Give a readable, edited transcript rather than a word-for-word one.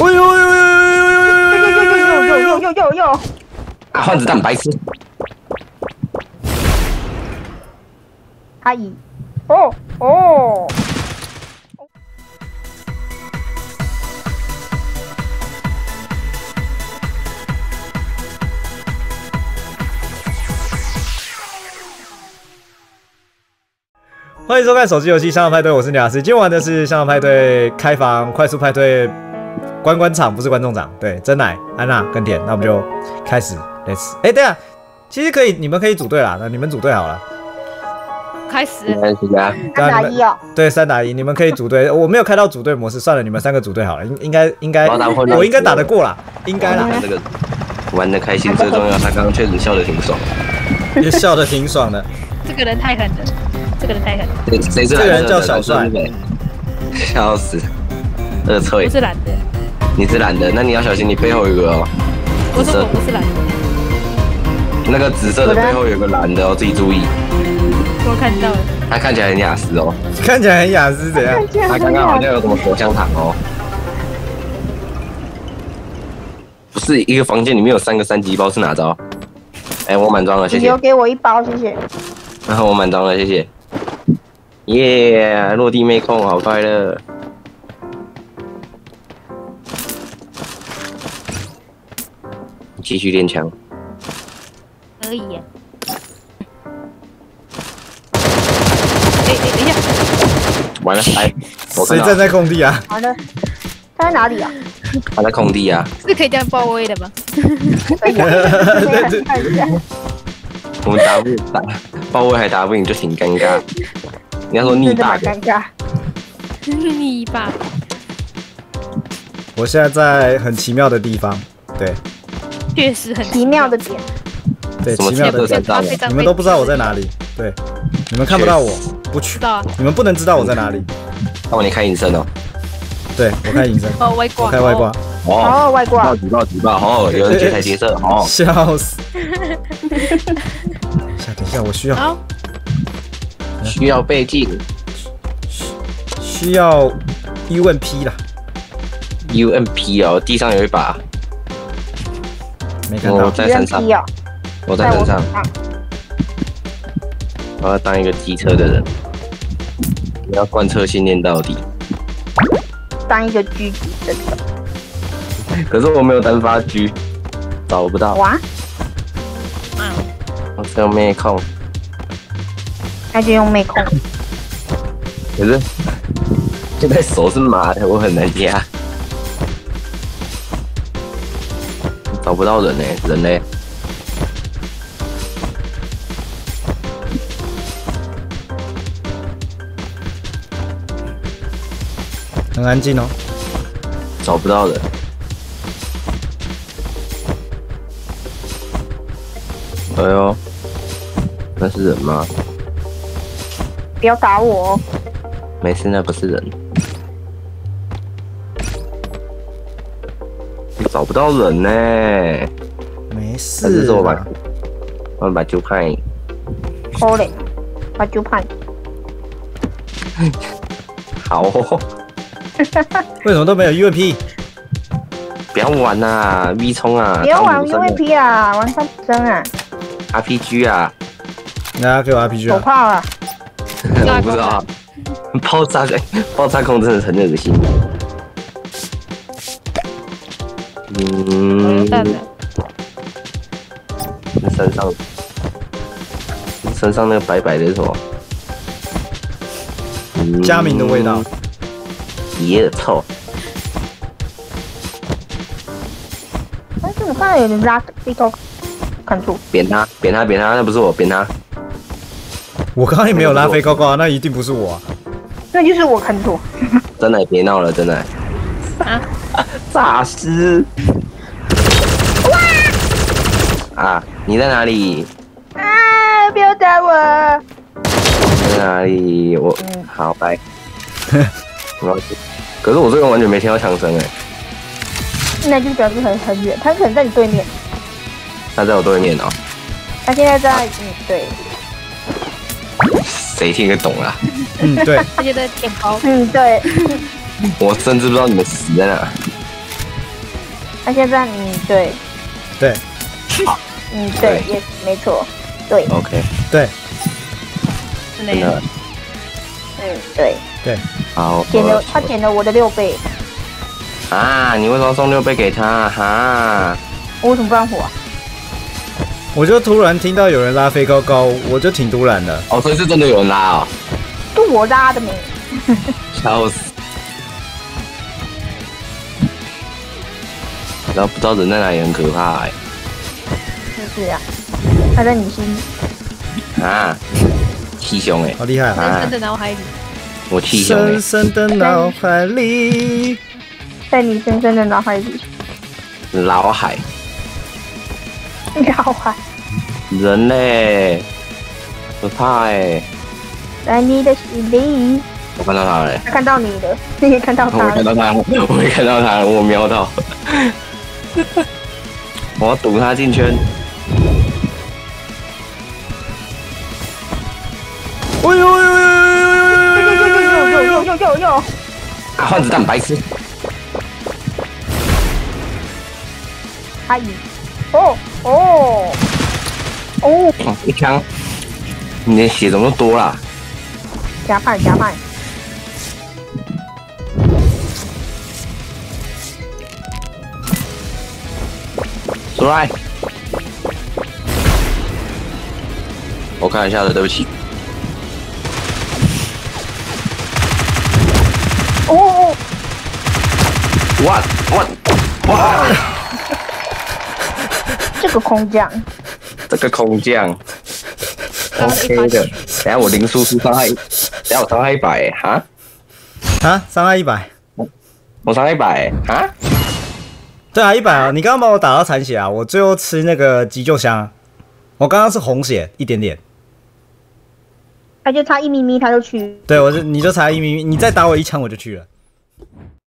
哎呦呦呦呦！ 啊，换子弹，白痴！ 阿姨，哦。 欢迎收看手机游戏《香港派对》，我是鸟师。今天玩的是《香港派对》开房快速派对观场，不是观众场。对，真奶、安娜跟田，那我们就开始 ，Let's。等一下，其实可以，你们可以组队啦，那你们组队好了。 开始。 3打1哦。 对，3打1，你们可以组队。我没有开到组队模式，算了，你们3个组队好了，应该，我应该打得过啦，应该啦。 这个玩得开心最重要，他刚刚确实笑得挺爽， 也笑得挺爽的。 这个人太狠了。这个人太狠， 谁是这个人叫小帅， 笑死，恶脆。 我是懒的， 你是懒的，那你要小心你背后有个哦。 我说我不是懒的， 那个紫色的背后有个蓝的哦，自己注意。 我看到了， 他看起来很雅思哦， 看起来很雅思怎样？ 他刚刚好像有什么口香糖哦。不是一个房间里面有3个3级包是哪招？哎，我满装了，谢谢。 你留给我1包，谢谢。 然后我满装了，谢谢。耶，落地妹控，好快乐。继续练枪。 可以耶。等一下。 完了，哎， 谁站在空地啊？ 完了，他在哪里啊？ 他在空地啊。 是可以这样爆位的吗？ 可以啊，看一下。 我们打爆位还打不赢，就挺尴尬。你要说逆霸， 尴尬。 逆霸。 我现在在很奇妙的地方，对， 确实很奇妙的点。 对，奇妙的点，你们都不知道我在哪里，对，你们看不到我，不去，你们不能知道我在哪里。 那我你开隐身哦。 对，我开隐身。 哦，外挂。 开外挂。 哦，外挂。 举报！哦，有人劫台劫色，哦， 笑死。等一下，我需要倍镜， 需要 UMP 啦。 UMP 哦，地上有一把， 没看到。 我在山上，我在山上。我要当一个机车的人，我要贯彻信念到底。 当一个狙击的人。 可是我没有单发狙，找不到。 哇！ 我是用妹控， 那就用妹控。 可是现在手是麻的，我很难压。找不到人呢，人嘞？ 很安静哦。 找不到人。哎呦，那是人吗？ 不要打我哦！ 没事，那不是人。找不到人呢。 没事。 还是我把酒派。 可怜，把酒派。 好哦。 为什么都没有 UMP？ 不要玩啊 ，V 冲啊！ 不要玩 UMP 啊，玩上身啊 ！RPG 啊！ 大家给我 RPG 啊！ 手炮啊！ 我不知道啊。爆炸控真的很恶心。身上那个白白的是什么？ 佳明的味道。 也臭。 但是我看到有人拉飞高，看住。 扁他，那不是我，扁他。 我刚刚也没有拉飞高高啊，那一定不是我啊。 那就是我看错。 真的别闹了，真的。 啊！ 诈尸！哇！啊！你在哪里？ 啊！不要打我！ 在哪里？我好拜。可是我这个完全没听到枪声哎。 那就表示很远，他可能在你对面。 他在我对面哦。 他现在在对。 谁听得懂啊？ 对。 他就在舔包。 对。 我甚至不知道你们死在哪。 那现在对， 对对，也没错，对， OK， 对真真的的。 对， 对， 好。 他捡了我的6倍， 啊！你为什么要送6倍给他？哈！ 我为什么不让火啊？ 我就突然听到有人拉飞高高，我就挺突然的。 哦，所以是真的有人拉哦， 是我拉的没？ 笑死！然后不知道人在哪里很可怕哎、 就是啊，他在你心里。 啊！气胸哎， 好厉害啊！ 深深的脑海里， 我气胸哎深，深的脑海里。 在你深深的脑海里， 老海脑海， 人嘞，可怕哎！ 在你的心里。 我看到他了， 他看到你了，你也看到我他了。 看到他，我也看到他了，我瞄到，我要堵他进圈。 哎呦呦呦呦哟！ 啊，换子弹，白痴！ 阿姨，哦， 哦，一枪，你的血怎么那么多啦？ 加派， 出来！我看一下的，对不起。 哦， 哇！ 这个空降， 这个空降，OK 的。等下我零输出伤害，等下我伤害100哈， 啊！伤害100。 我伤害100哈。 对啊，100啊！你刚刚把我打到残血啊！我最后吃那个急救箱，我刚刚是红血一点点。 他就差1咪咪他就去。 对，你就差1咪咪，你再打我1枪我就去了。